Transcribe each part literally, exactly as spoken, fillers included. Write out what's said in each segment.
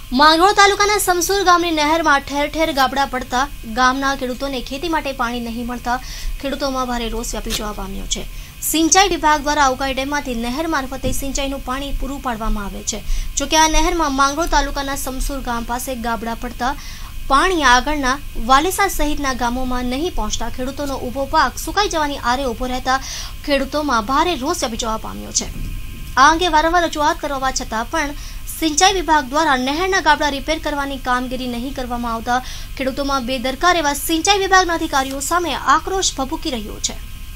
માંગરોળ તાલુકાના સમસુર ગામની નહેરમાં ઠેર ઠેર ગાબડા પડતા ગામના ખેડૂતોને ખેતી માટે પાણી નહીં મળતા ખેડૂતોમાં ભારે રોષ વ્યાપી જવા પામ્યો છે। સિંચાઈ વિભાગ દ્વારા અવકાઈ ડેમમાંથી નહેર મારફતે સિંચાઈનું પાણી પૂરું પાડવામાં આવે છે। જોકે આ નહેરમાં માંગરોળ તાલુકાના સમસુર ગામ પાસે ગાબડા પડતા પાણી આગળના વાલેસા સહિતના ગામોમાં નહીં પહોંચતા ખેડૂતોનો ઊભો પાક સુકાઈ જવાની આરે ઊભો રહેતા ખેડૂતોમાં ભારે રોષ વ્યાપી જવા પામ્યો છે। આ અંગે વારંવાર રજૂઆત કરવા છતાં પણ સિંચાઈ વિભાગ દ્વારા નહેરના ગાબડા રિપેર કરવાની કામગીરી નહીં કરવામાં આવતા ખેડૂતોમાં બેદરકાર એવા સિંચાઈ વિભાગના અધિકારીઓ સામે આક્રોશ ભભૂકી રહ્યો છે।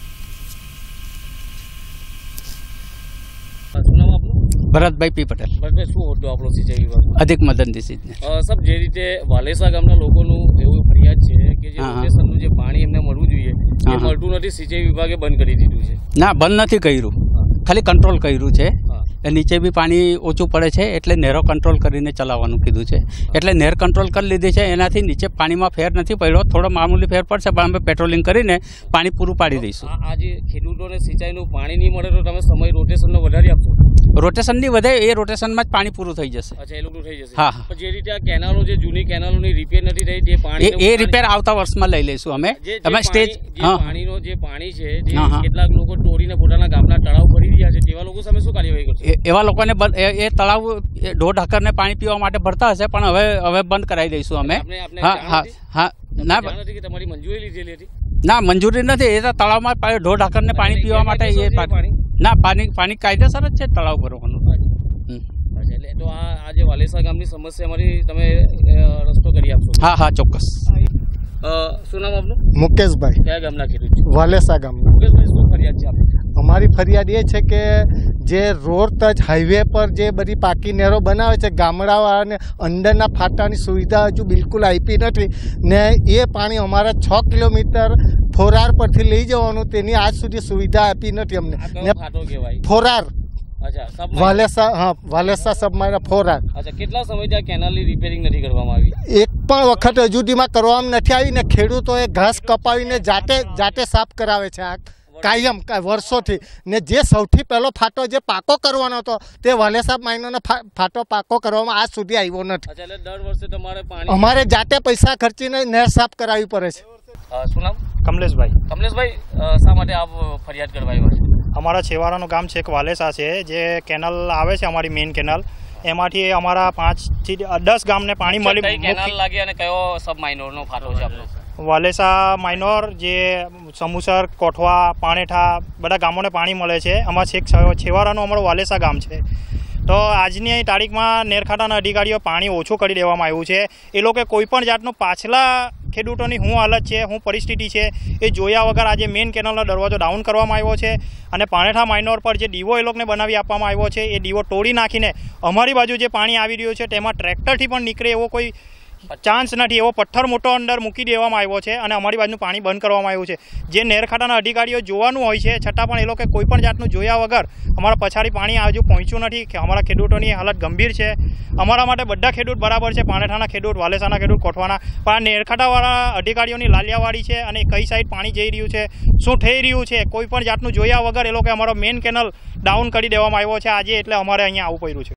भरत भाई पी पटेल भरत शू होतो आपलो सिंचाई विभाग अधिक मदन दिसी सब जे रीते वालेसा गामना लोकोનું એવું ફરિયાદ છે કે જે રોટેશનનું જે પાણી એમને મળવું જોઈએ એ મળતું નથી। સિંચાઈ વિભાગે બંધ કરી દીધું છે। ના બંધ નથી કર્યું, ખાલી કંટ્રોલ કર્યું છે। નીચે બી પાણી ઓછું પડે છે એટલે નહેરો કંટ્રોલ કરીને ચલાવવાનું કીધું છે। એટલે નહેર કંટ્રોલ કરી લીધી છે, એનાથી નીચે પાણીમાં ફેર નથી પડ્યો, થોડો મામૂલી ફેર પડશે પણ અમે પેટ્રોલિંગ કરીને પાણી પૂરું પાડી દઈશું। આજે ખેડૂતોને સિંચાઈનું પાણી નહીં મળે તો તમે સમય રોટેશનનો વધારી આપશો? રોટેશનની વધે એ રોટેશનમાં જ પાણી પૂરું થઈ જશે। અચ્છા, એ લોકો થઈ જશે। હા, પણ જે રીતે આ કેનાલો જે જૂની કેનાલોની રિપેર નથી થઈ તે પાણી એ રિપેર આવતા વર્ષમાં લઈ લઈશું અમે। અમે સ્ટેજ પાણીનો જે પાણી છે જે કેટલાક લોકો તોડીને પોતાના ગામના તળાવ કરી રહ્યા છે તેવા લોકો સામે શું કાર્યવાહી કરશે? એવા લોકોને એ તળાવ ઢોર ઢાકરને પાણી પીવા માટે ભરતા હશે પણ હવે હવે બંધ કરાવી દઈશું અમે। હા હા હા ના નથી કે તમારી મંજૂરી લીધેલી હતી? ના મંજૂરી નથી, એ તો તળાવમાં ઢોર ઢાકરને પાણી પીવા માટે એ ના પાણી પાણી કાયદેસર જ છે તળાવ ભરવાનું। એટલે તો આ આજે વાલેસા ગામની સમસ્યા મારી તમે રસ્તો કરી આપશો? હા હા ચોક્કસ। શું નામ આપનું? મુકેશભાઈ। કયા ગામના ખેડૂત? વાલેસા ગામના। મુકેશભાઈ, શું ફરિયાદ છે આપની? અમારી ફરિયાદ એ છે કે જે રોડ ટચ હાઈવે પર જે બધી પાકી નહેરો બનાવે છે ગામડાવાળાને અંદરના ફાટાની સુવિધા હજુ બિલકુલ આપી નથી ને એ પાણી અમારા છ કિલોમીટર ફોરાર પરથી લઈ જવાનું તેની આજ સુધી સુવિધા આપી નથી અમને। ફાટો કહેવાય? ફોરાર। અચ્છા, વાલેસા હા વાલેસા સબમારા ફોરાર। અચ્છા, કેટલા સમયથી આ કેનાલની રિપેરિંગ નથી કરવામાં આવી? એક પણ વખત હજુ સુધીમાં કરવામાં નથી આવી ને ખેડૂતોએ ઘાસ કપાવીને જાતે જાતે સાફ કરાવે છે આ કાયમ વર્ષોથી। ને જે સૌથી પહેલો ફાટો જે પાકો કરવાનો હતો તે વાલેસા માઇનોનો ફાટો પાકો કરવામાં આજ સુધી આવ્યો નથી। એટલે દર વર્ષે તમારે પાણી અમારે જાતે પૈસા ખર્ચીને નહેર સાફ કરાવવી પડે છે। શું નામ? કમલેશભાઈ। કમલેશભાઈ, શા માટે આપ ફરિયાદ કરવા આવ્યા છો? અમારા છેવાડાનું ગામ છે એક વાલેસા છે, જે કેનાલ આવે છે અમારી મેઇન કેનાલ, એમાંથી અમારા પાંચથી દસ ગામને પાણી મળી। કેનાલ લાગે અને કયો સબ માઇનોરનો ફાટો છે આપનો? વાલેસા માઇનોર, જે સમુસર, કોઠવા, પાણેઠા બધા ગામોને પાણી મળે છે। આમાં છેક છેવાડાનું અમારું વાલેસા ગામ છે। તો આજની તારીખમાં નેરખાતાના અધિકારીઓ પાણી ઓછું કરી દેવામાં આવ્યું છે। એ લોકો કોઈ પણ જાતનું પાછલા ખેડૂતોની શું હાલત છે, શું પરિસ્થિતિ છે એ જોયા વગર આજે મેઇન કેનાલનો દરવાજો ડાઉન કરવામાં આવ્યો છે અને પાણેઠા માઇનોર પર જે ડીવો એ લોકોને બનાવી આપવામાં આવ્યો છે એ ડીવો તોડી નાખીને અમારી બાજુ જે પાણી આવી રહ્યું છે તેમાં ટ્રેક્ટરથી પણ નીકળે એવો કોઈ ચાન્સ નથી, એવો પથ્થર મોટો અંદર મૂકી દેવામાં આવ્યો છે અને અમારી બાજુનું પાણી બંધ કરવામાં આવ્યું છે। જે નહેર ખાતાના અધિકારીઓ જોવાનું હોય છે છતાં પણ એ લોકો કોઈ પણ જાતનું જોયા વગર અમારા પછાડી પાણી હજુ પહોંચ્યું નથી કે અમારા ખેડૂતોની હાલત ગંભીર છે। અમારા માટે બધા ખેડૂત બરાબર છે, પાણેઠાના ખેડૂત, વાલેસાના ખેડૂત, કોઠવાના, પણ આ નહેર ખાતાવાળા અધિકારીઓની લાલિયાવાડી છે અને કઈ સાઈડ પાણી જઈ રહ્યું છે, શું થઈ રહ્યું છે, કોઈ પણ જાતનું જોયા વગર એ લોકો અમારો મેઇન કેનલ ડાઉન કરી દેવામાં આવ્યો છે આજે, એટલે અમારે અહીંયા આવવું પડ્યું છે।